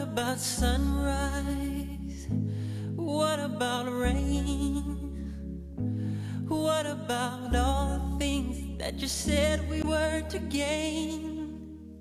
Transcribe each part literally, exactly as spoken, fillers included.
about sunrise? What about rain? What about all the things that you said we were to gain?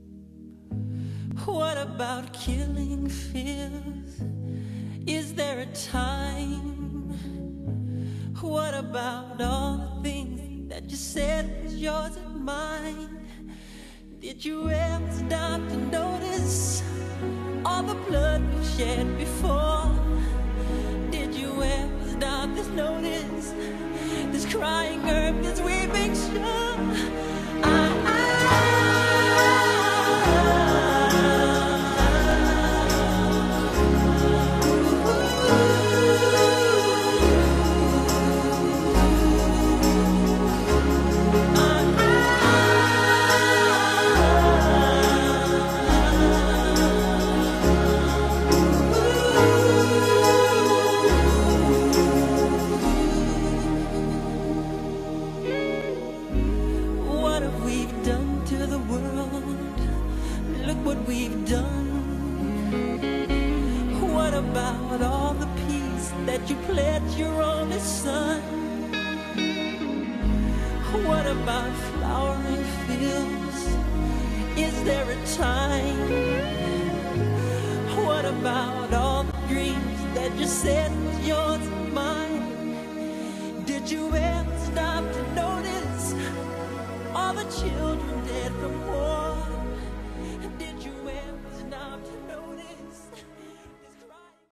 What about killing fears? Is there a time? What about all the things that you said was yours and mine? Did you ever stop to notice all the blood we've shed before? Did you ever stop to notice this crying earth, this weeping shore? I, what we've done. What about all the peace that you pledged your only son? What about flowering fields? Is there a time? What about all the dreams that you said was yours and mine? Did you ever stop to notice all the children dead from